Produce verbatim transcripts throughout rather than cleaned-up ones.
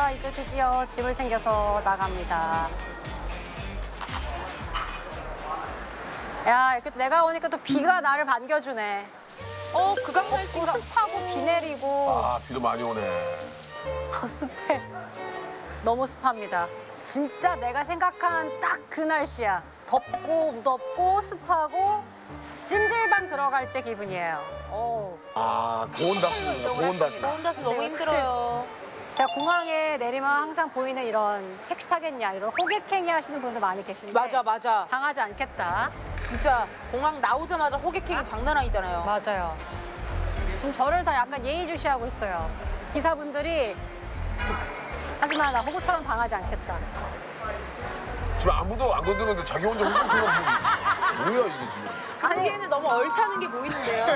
자, 이제 드디어 짐을 챙겨서 나갑니다. 야, 이렇게 내가 오니까 또 비가 나를 반겨주네. 어, 극강 날씨가. 습하고 비 내리고. 아, 비도 많이 오네. 습해. 너무 습합니다. 진짜 내가 생각한 딱 그 날씨야. 덥고 무덥고 습하고 찜질방 들어갈 때 기분이에요. 오. 아, 고온다스입니다. 고온다스. 더운다서 너무 네, 힘들어요. 제가 공항에 내리면 항상 보이는 이런 택시 타겠냐 이런 호객행위 하시는 분들 많이 계신데 맞아, 맞아. 당하지 않겠다. 진짜 공항 나오자마자 호객행위 장난 아니잖아요. 맞아요. 지금 저를 다 약간 예의주시하고 있어요. 기사분들이 하지만 나 호구처럼 당하지 않겠다. 지금 아무도 안 건드는데 자기 혼자 혼자처럼 보는 뭐야 이게 지금. 거기에는 너무 얼타는 게 보이는데요.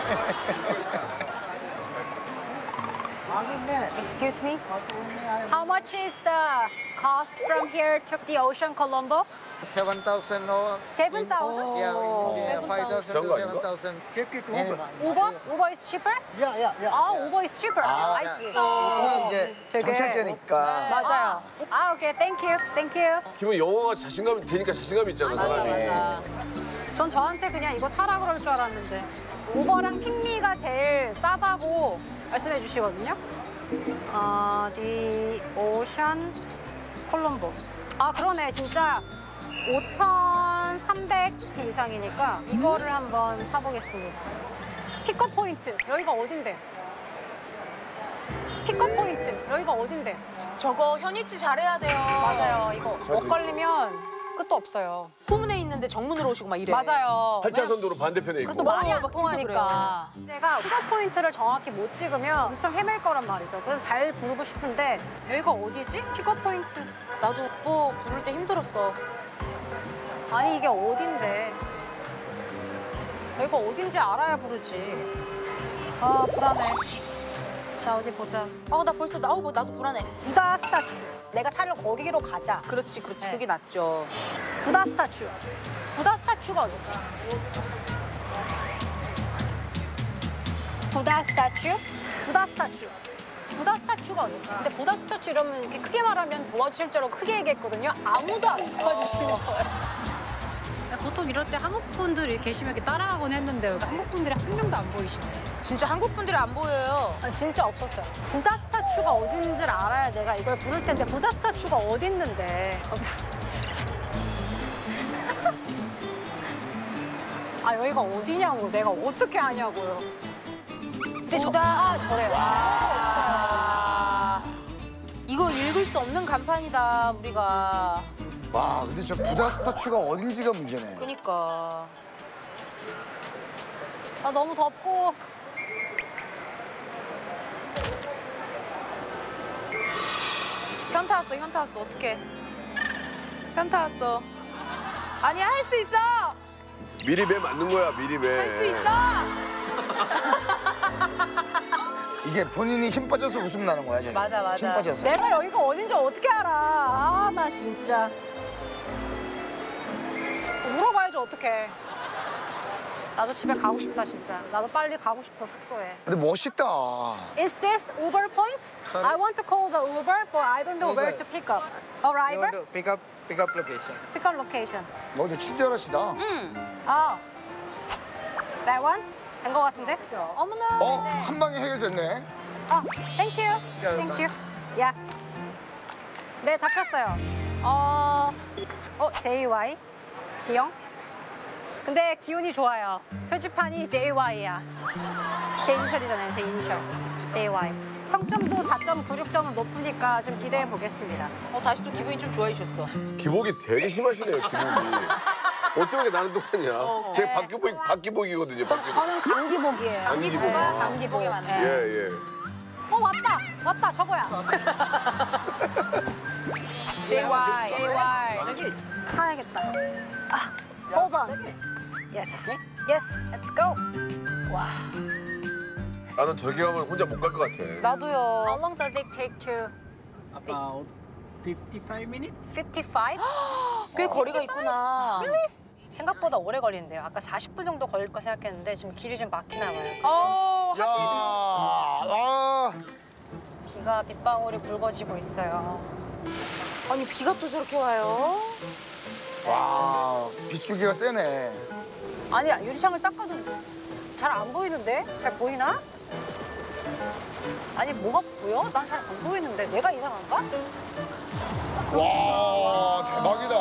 Excuse me? How much is the cost from here to the ocean, Colombo? seven thousand or seven thousand? yeah, seven five thousand 비싼 거 to 아닌가? seven thousand. Check it Uber. Uber? Uber is cheaper? Yeah, yeah, yeah. 아, Uber is cheaper. I see. 이거는 이제 되게- 경찰제니까. 맞아요. 아, 오케이. Thank you. Thank you. 기본 영어가 자신감이 되니까 자신감이 있잖아 사람이. 전 저한테 그냥 이거 타라 그럴 줄 알았는데 우버랑 핑미가 제일 싸다고 말씀해 주시거든요. 어, 디 오션 콜롬보. 아, 그러네. 진짜 오천삼백 이상이니까 이거를 한번 타보겠습니다. 픽업 포인트. 여기가 어딘데? 픽업 포인트. 여기가 어딘데? 저거 현이치 잘해야 돼요. 맞아요. 이거 못 걸리면 끝도 없어요. 후문에 있는데 정문으로 오시고 막 이래. 맞아요. 팔 차선 도로 반대편에 있고. 또 말이 어, 안 막 진짜 통하니까. 제가 픽업 포인트를 정확히 못 찍으면 엄청 헤맬 거란 말이죠. 그래서 잘 부르고 싶은데 여기가 어디지? 픽업 포인트. 나도 오빠 부를 때 힘들었어. 아니 이게 어딘데? 여기가 어딘지 알아야 부르지. 아 불안해. 자 어디 보자. 아, 나 벌써 나오고 뭐 나도 불안해. 부다 스타츄. 내가 차를 거기로 가자. 그렇지, 그렇지. 네. 그게 낫죠. 부다 스타츄. 부다 스타츄가 어디지? 부다 스타츄? 부다 스타츄. 부다 스타츄가 어디지? 근데 부다 스타츄 이러면 이렇게 크게 말하면 도와주실 줄 알고 크게 얘기했거든요. 아무도 안 도와주시는 거예요. 보통 이럴 때 한국 분들이 계시면 이렇게 따라가곤 했는데 여기 한국 분들이 한 명도 안 보이시네. 진짜 한국 분들이 안 보여요. 아, 진짜 없었어요. 부다 스타츄가 어딘지를 알아야 내가 이걸 부를 텐데 부다 스타츄가 어디 있는데. 아 여기가 어디냐고 내가 어떻게 아냐고요. 근데 저, 아 저래요. 아, 이거 읽을 수 없는 간판이다, 우리가. 와, 근데 저 부다 스타츄가 어딘지가 문제네. 그니까. 아 너무 덥고. 현타 왔어, 현타 왔어. 어떡해. 현타 왔어. 아니야, 할 수 있어! 미리 매 맞는 거야 미리 매. 할 수 있어! 이게 본인이 힘 빠져서 웃음 나는 거야, 저기. 맞아, 맞아. 힘 빠져서. 내가 여기가 어딘지 어떻게 알아. 아 나 진짜. 물어봐야지 어떡해. 나도 집에 가고 싶다 진짜. 나도 빨리 가고 싶어 숙소에. 근데 멋있다. Is this Uber point? I want to call the Uber, but I don't know where to pick up. Arrival? Pick up, pick up location. Pick up location. 뭐, 근데 친절하시다. 아, that one? 된 거 같은데? 어머나 어, 이제. 한 방에 해결됐네. 아, thank you. Thank you. 야. 네, 잡혔어요. 어, 어, 제이와이? 지영? 근데 기운이 좋아요. 표지판이 제이와이야. 제 이니셜이잖아요, 제 이니셜. 제이와이. 평점도 사 점 구육 점은 높으니까 좀 기대해 보겠습니다. 어, 다시 또 기분이 좀 좋아지셨어. 기복이 되게 심하시네요 기복이. 어쩌면 이게 나는 똑같냐. 어. 제 박기복 박기복이거든요. 박기복. 저는 강기복이에요. 강기복. 강기복아, 아. 강기복에 맞는. 네. 예 예. 어, 왔다! 왔다, 저거야. 제이와이. 제이와이. 여기 타야겠다. 아, hold on. Yes. Yes, let's go. 와. 나는 저렇게 가면 혼자 못 갈 것 같아. 나도요. How long does it take to About fifty-five minutes. fifty-five? 꽤 거리가 있구나. 생각보다 오래 걸리는데요. 아까 사십 분 정도 걸릴 거 생각했는데 지금 길이 좀 막히나 봐요. 어, 야, 하시. 아, 비가 비가 빗방울이 굵어지고 있어요. 아니 비가 또 저렇게 와요? 와, 빗줄기가 세네. 아니 유리창을 닦아도 잘 안 보이는데? 잘 보이나? 아니 뭐가 보여? 난 잘 안 보이는데 내가 이상한가? 와, 대박이다.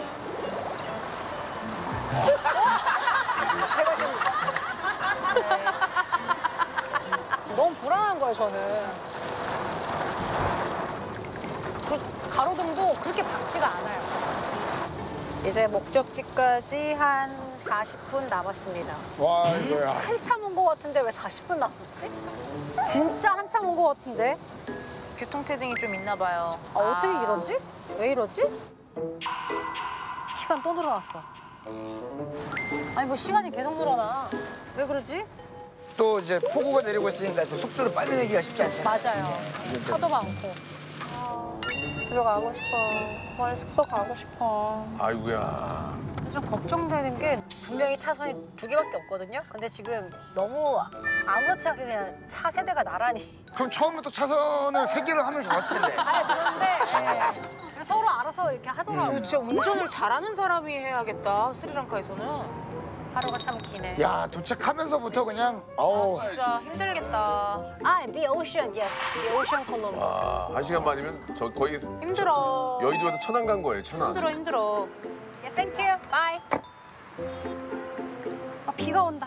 제가 지금 네. 너무 불안한 거예요 저는. 그 가로등도 그렇게 밝지가 않아요. 이제 목적지까지 한 사십 분 남았습니다. 와, 이거야. 한참 온 거 같은데 왜 사십 분 남았지? 진짜 한참 온 거 같은데? 교통체증이 좀 있나 봐요. 아, 어떻게 이러지? 왜 이러지? 시간 또 늘어났어. 아니 뭐 시간이 계속 늘어나. 왜 그러지? 또 이제 폭우가 내리고 있으니까 또 속도를 빨리 내기가 쉽지 않잖아요. 맞아요. 차도 많고. 아, 집에 가고 싶어. 빨리 숙소 가고 싶어. 아이고야. 좀 걱정되는 게 분명히 차선이 두 개밖에 없거든요. 근데 지금 너무 아무렇지 않게 그냥 차 세대가 나란히. 그럼 처음부터 차선을 세 개를 하면 좋았을 텐데. 아니 그런데 네. 서로 알아서 이렇게 하더라고요. 저 진짜 운전을 잘하는 사람이 해야겠다. 스리랑카에서는. 하루가 참 기네. 야, 도착하면서부터 그냥 어우. 진짜 힘들겠다. 아, the ocean, yes, the ocean Colombo. 아, 한 시간 반이면 저 거의 힘들어. 여의도에서 천안 간 거예요, 천안. 힘들어 힘들어. Yeah, thank you. Bye. 아, 비가 온다.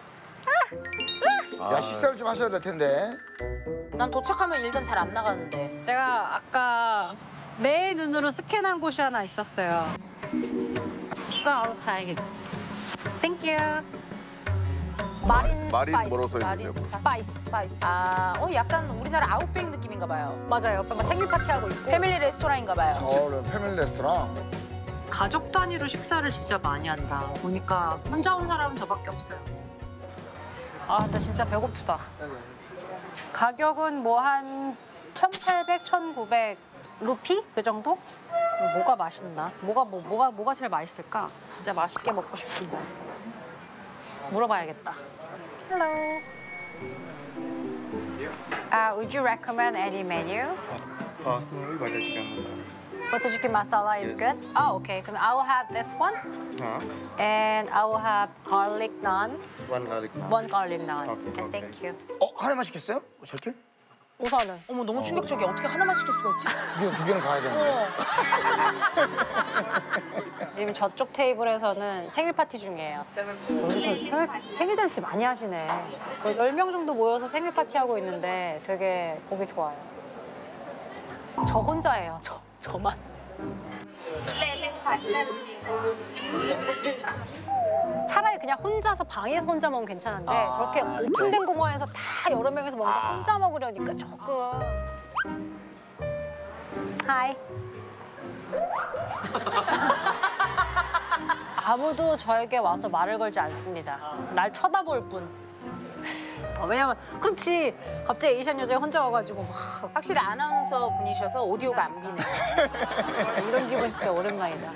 아, 야, 식사를 좀 하셔야 될 텐데. 난 도착하면 일단 잘 안 나가는데. 제가 아까 내 눈으로 스캔한 곳이 하나 있었어요. 비가 안 와서 다행이다. Thank you. 마린 말이 스파이스. 뭐라고 써 마린 있는데. 스파이스. 스파이스. 아, 어 약간 우리나라 아웃백 느낌인가 봐요. 맞아요. 옆에 막 생일 파티 하고 있고. 패밀리 레스토랑인가 봐요. 저는 패밀리 레스토랑. 가족 단위로 식사를 진짜 많이 한다. 보니까 혼자 온 사람은 저밖에 없어요. 아, 근데 진짜 배고프다. 가격은 뭐 한 천팔백, 천구백 루피? 그 정도? 뭐가 맛있나? 뭐가 뭐 뭐가 뭐가 제일 맛있을까? 진짜 맛있게 먹고 싶은데. 물어봐야겠다. Hello. Uh, would you recommend any menu? Fast movie, butter chicken masala. Butter chicken masala is good. Oh, okay. Then I will have this one, Huh? and I will have garlic naan. One garlic naan. One garlic naan. Okay, Yes, okay. thank you. 어, 하나만 시켰어요? 저렇게? 우선은 어머 너무 충격적이야. 어떻게 하나만 시킬 수가 있지? 두, 개, 두 개는 가야 되는데. 지금 저쪽 테이블에서는 생일 파티 중이에요. 여기서 생일, 생일 잔치 많이 하시네. 열 명 정도 모여서 생일 파티 하고 있는데 되게 보기 좋아요. 저 혼자예요. 저 저만. 차라리 그냥 혼자서 방에서 혼자 먹으면 괜찮은데 아, 저렇게 오픈된 공간에서 다 여러 명이서 먹는데 혼자 먹으려니까 조금. 하이. 아무도 저에게 와서 말을 걸지 않습니다. 날 쳐다볼 뿐. 어, 왜냐면 그렇지 갑자기 에이시안 여자가 혼자 와가지고 막 확실히 아나운서 분이셔서 오디오가 안 비네. 이런 기분 진짜 오랜만이다.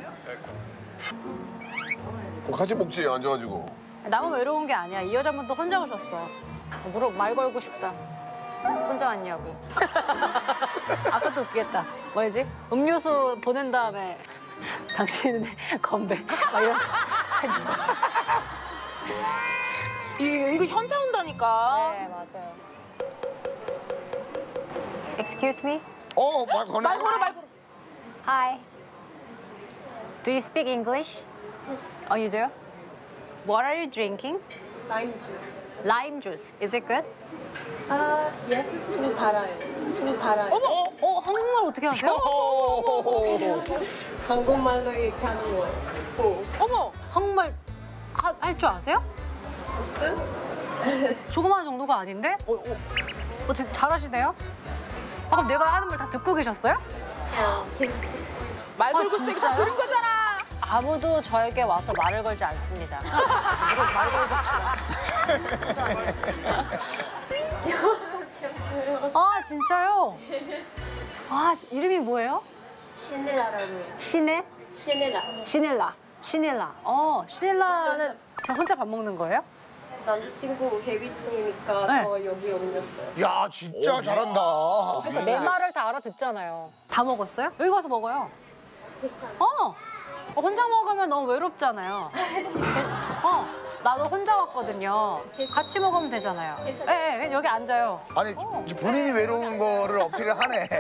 어, 같이 먹지, 앉아가지고. 나만 외로운 게 아니야. 이 여자분도 혼자 오셨어. 물어 말 걸고 싶다. 혼자 왔냐고. 아까도 웃기겠다. 뭐지? 음료수 보낸 다음에 당신은 건배. 막 이런. 이 이거 현타 온다니까. 네 맞아요. Excuse me. 어, 말 거네. 말 걸어 말 걸어. Hi. Do you speak English? Yes. Oh, you do? What are you drinking? Lime juice. Lime juice. Is it good? 아, yes. 좀 달아요. 좀 달아요. 어, 어, 한국말 어떻게 하세요? 한국말로 얘기하는 거예요. 오. 어머, 한국말 할 줄 아세요? 조그마한 정도가 아닌데? 어, 어, 어 되게 잘하시네요? 아, 그럼 내가 하는 말 다 듣고 계셨어요? 말 걸고 아, 있어. 이거 다 진짜요? 들은 거잖아. 아무도 저에게 와서 말을 걸지 않습니다. 그리고 말 걸고 싶어요. 아, 진짜요? 아, 이름이 뭐예요? 시넬라라고 해요. 시네? 시넬라. 시넬라. 시넬라. 어, 시넬라는 저 혼자 밥 먹는 거예요? 남자친구 해외 중이니까 네. 저 여기 옮겼어요. 야 진짜 잘한다. 그러니까 내 말을 다 알아듣잖아요. 다 먹었어요? 여기 가서 먹어요. 어. 어, 혼자 먹으면 너무 외롭잖아요. 어. 나도 혼자 왔거든요. 같이 먹으면 되잖아요. 네, 네, 여기 앉아요. 아니 이제 본인이 외로운 거를 어필을 하네.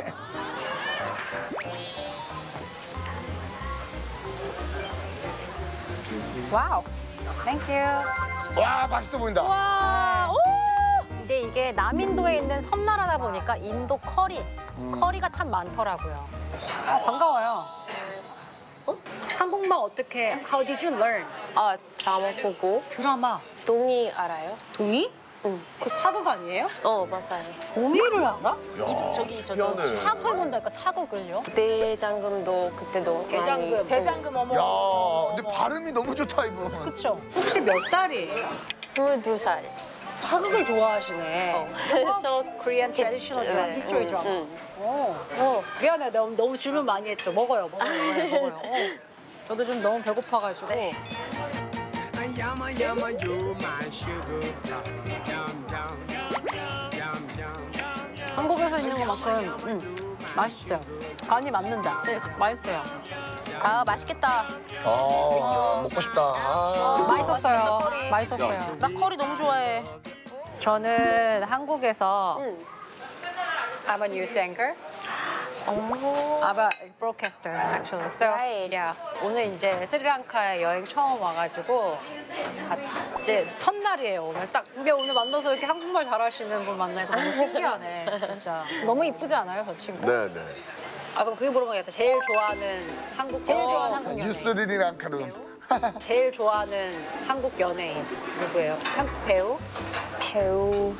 와우. 땡큐. 와 맛있어 보인다. 와, 오! 근데 이게 남인도에 있는 섬나라다 보니까 인도 커리, 커리가 참 많더라고요. 아, 반가워요. 어? 한국말 어떻게, how did you learn? 아, 드라마 보고. 드라마. 동이 알아요? 동의? 응. 그 사극 아니에요? 어, 맞아요. 동의를 알아? 야, 저기, 저, 저. 희한해. 사극을 본다니까 사극을요? 대장금도 그때도 많이. 대장금. 대장금 어머. 야 근데 발음이 너무 좋다 이분. 그쵸? 혹시 몇 살이에요? 스물두 살. 사극을 좋아하시네. 어. 저 코리안 트래디셔널 드라마, 네. 히스토리 응, 드라마. 응. 어, 어, 미안해. 너무, 너무 질문 많이 했죠. 먹어요, 먹어요, 먹어요. 먹어요. 어. 저도 좀 너무 배고파가지고. 네. Yama yama you my sugar plum. Yum yum yum yum. 한국에서 있는 것만큼 음, 맛있어요. 간이 맞는다. 네, 맛있어요. 아, 맛있겠다. 아 먹고 싶다. 아. 맛있었어요. 맛있겠다, 커리. 맛있었어요. 나 커리 너무 좋아해. 저는 한국에서 응. I'm a news anchor. 어. I'm a broadcaster, actually. So, Right. yeah. 오늘 이제 스리랑카에 여행 처음 와가지고 같이 이제 첫날이에요, 오늘. 딱 근데 오늘 만나서 이렇게 한국말 잘하시는 분 만나니까 너무 신기하네, 진짜. 너무 이쁘지 않아요, 저 친구? 네, 네. 아, 그럼 그게 물어봐야겠다. 제일 좋아하는 한국, 제일 좋아하는 한국 연예인. 뉴스리랑 카름. 제일 좋아하는 한국 연예인 누구예요? 한국 배우? 배우.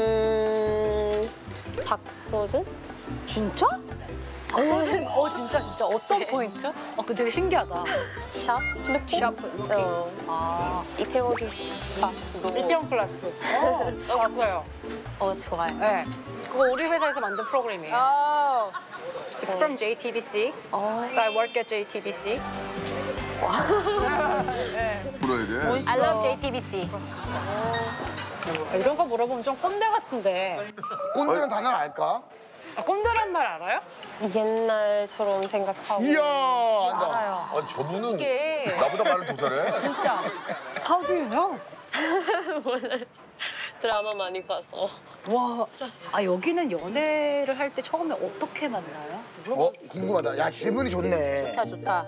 음. 박서준? 진짜? 박서준? 어, 진짜, 진짜. 어떤 포인트? 어, 그 되게 신기하다. 샵 느낌? 샤프 느낌. 어. 아, 이태원 클래스도. 일병 클래스. 어, 나 봤어요. 어, 좋아요. 네. 그거 우리 회사에서 만든 프로그램이에요. 아, It's from J T B C. 어. So I work at J T B C. 물어야 돼. 멋있어. I love J T B C. 이런 거 물어보면 좀 꼰대 같은데. 꼰대는 단어를 알까? 아, 꼰대란 말 알아요? 옛날처럼 생각하고. 이야 안다. 아, 저분은 이게. 나보다 말을 더 잘해. 진짜. How do you know? 드라마 많이 봐서. 와, 아 여기는 연애를 할 때 처음에 어떻게 만나요? 어 궁금하다. 야 질문이 좋네. 좋다, 좋다.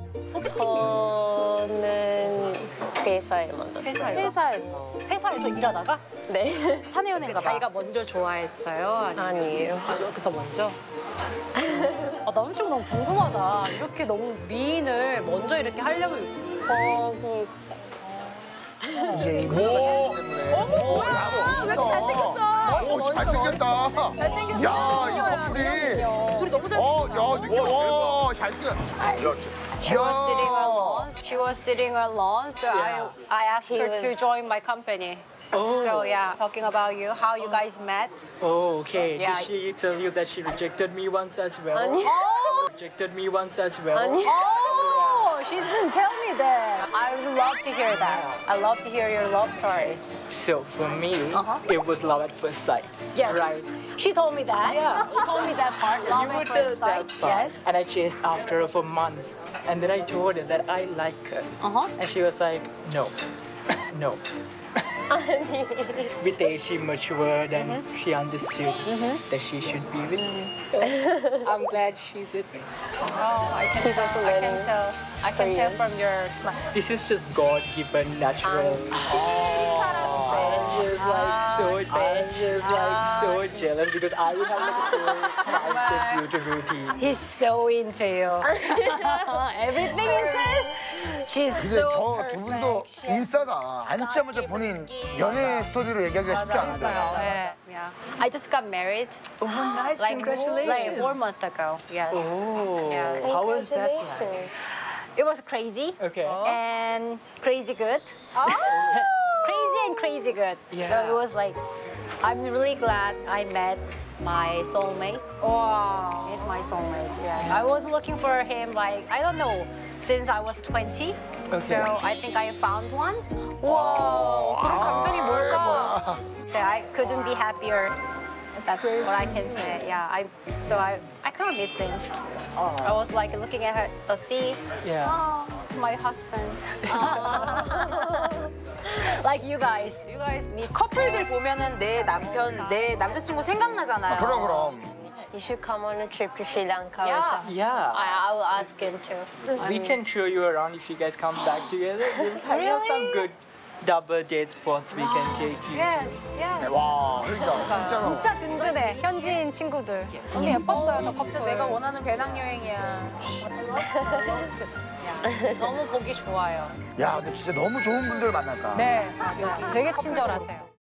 저는 회사에 만났어요. 회사에서? 회사에서. 회사에서 일하다가 네. 사내연애인가 봐. 자기가 먼저 좋아했어요? 아니면 아니에요. 아, 그래서 먼저? 아, 남친 너무 궁금하다. 이렇게 너무 미인을 먼저 이렇게 하려고. 거기 있어요. 이제 이 문화가 있기 때문에. 어머 뭐야? 왜 이렇게 잘생겼어? 오 잘생겼다. 잘생겼어. 야이 커플이. 둘이 너무 잘. 어, 야, 느낌, 와, 잘생겼. She was sitting alone. She was sitting alone, so I I asked He her to was- join my company. So yeah, talking about you, how you guys met. Oh, okay. Yeah. Did she tell you that she rejected me once as well? 아니. Oh, Rejected me once as well? 아니. oh, she didn't tell me that. I would love to hear that. I love to hear your love story. So for me, Uh-huh. it was love at first sight. Yes. Right. She told me that. Yeah. She told me that part. Love You at would first tell sight. that part. Yes. And I chased after her for months. And then I told her that I like her. Uh-huh. And she was like, no, no. With age, she matured and she understood that she should be with me. So I'm glad she's with me. Oh, I can He's tell. also I can learning tell. I can tell Korean. from your smile. This is just God-given, natural. And she's like so, and she's like so jealous because I would have like a full five-step beauty routine. He's so into you. Everything he says, she's 근데 so 저 두 분도 perfect. 인싸다. 앉자마자 본인 연애 스토리로 얘기하기가 쉽지 않은데. Yeah, yeah. I just got married. Oh, nice! Like, Congratulations! like four months ago. Yes. Oh, Yeah. how was that like? Congratulations. It was crazy Okay. and crazy good. Crazy and crazy good. So Yeah. it was like, I'm really glad I met my soulmate. 와. He's my soulmate. Yes. I was looking for him like I don't know since I was twenty. So I think I found one. 우와, 그런 감정이 뭘까? So I couldn't be happier. That's what I can say. Yeah, I so I I kind of missing. I was like looking at her, the sea. Yeah. Oh, my husband. Like you guys, you guys miss. 커플들 보면은 내 남편, 내 남자친구 생각나잖아요. 그럼 그럼. You should come on a trip to Sri Lanka Yeah. with us. Yeah. I, I will ask him to. We can show you around if you guys come back together. We'll have we have some good double date spots we can take you. Yes, yes. 와, 그러니까 진짜로. 진짜 든든해 현지인 친구들. 너무 예뻤어요 저 커플. 진짜 내가 원하는 배낭여행이야. 야, 너무 보기 좋아요. 야, 근데 진짜 너무 좋은 분들 만났다. 네, 맞아. 되게 친절하세요.